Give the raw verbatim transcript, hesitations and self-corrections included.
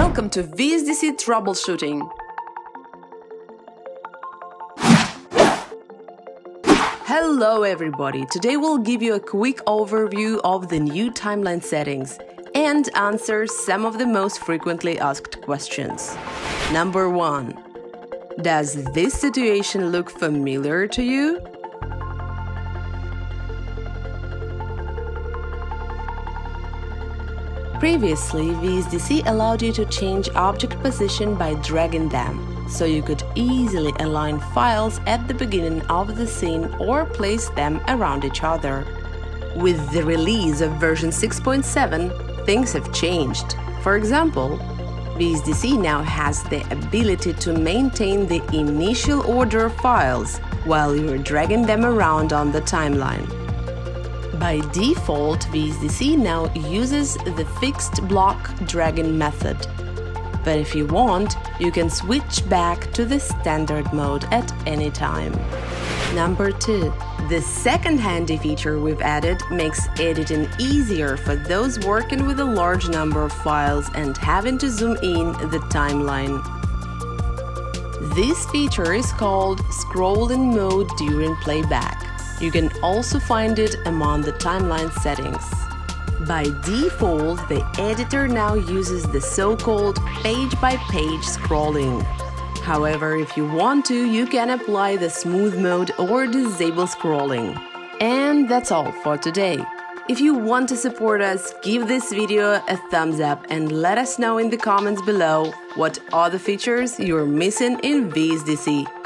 Welcome to V S D C troubleshooting. Hello everybody! Today we'll give you a quick overview of the new timeline settings and answer some of the most frequently asked questions. Number one. Does this situation look familiar to you? Previously, V S D C allowed you to change object position by dragging them, so you could easily align files at the beginning of the scene or place them around each other. With the release of version six point seven, things have changed. For example, V S D C now has the ability to maintain the initial order of files while you're dragging them around on the timeline. By default, V S D C now uses the fixed block dragging method. But if you want, you can switch back to the standard mode at any time. Number two. The second handy feature we've added makes editing easier for those working with a large number of files and having to zoom in the timeline. This feature is called scrolling mode during playback. You can also find it among the timeline settings. By default, the editor now uses the so-called page-by-page scrolling. However, if you want to, you can apply the smooth mode or disable scrolling. And that's all for today. If you want to support us, give this video a thumbs up and let us know in the comments below what other features you're missing in V S D C.